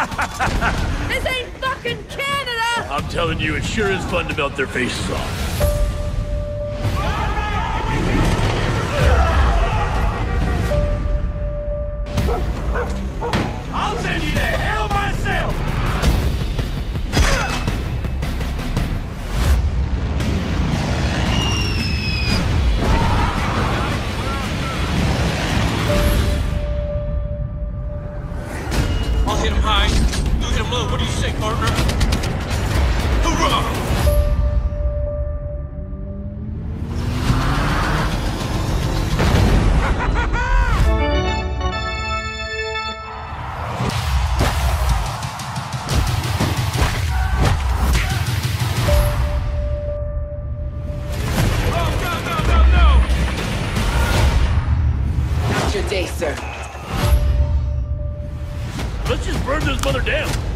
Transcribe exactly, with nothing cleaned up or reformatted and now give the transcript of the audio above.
This ain't fucking Canada! I'm telling you, it sure is fun to melt their faces off. I'll send you to hell myself! I'll hit him high. You hit him low. What do you say, partner? Hoorah! Day, sir. Let's just burn this mother down.